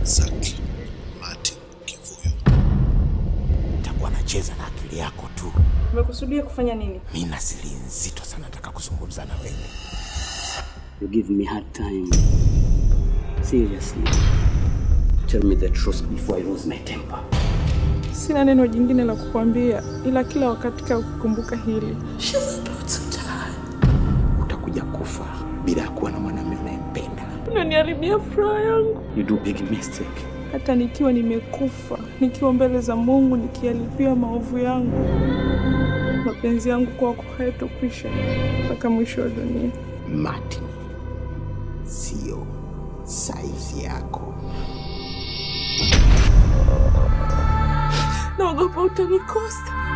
Exactly. Martin Kivuyo. Takuwa nacheza na akili yako tu. Umekusudia kufanya nini? Mimi na siri nzito sana nataka kuzungumza na wewe. You give me hard time. Seriously. Tell me the truth before I lose my temper. Sina neno jingine la kukuambia ila kila wakati ukikumbuka hili. Utakuja kufa bila kuwa na mwanamume unayempenda. Unaniharibia furaha yangu. You do big mistake. Hata nikiwa nimekufa, nikiwa mbele za Mungu nikialipia maovu yangu, mapenzi yangu kwako hayatokwisha mpaka mwisho wa dunia. Martin, sio size yako. Naogopa utanikosa.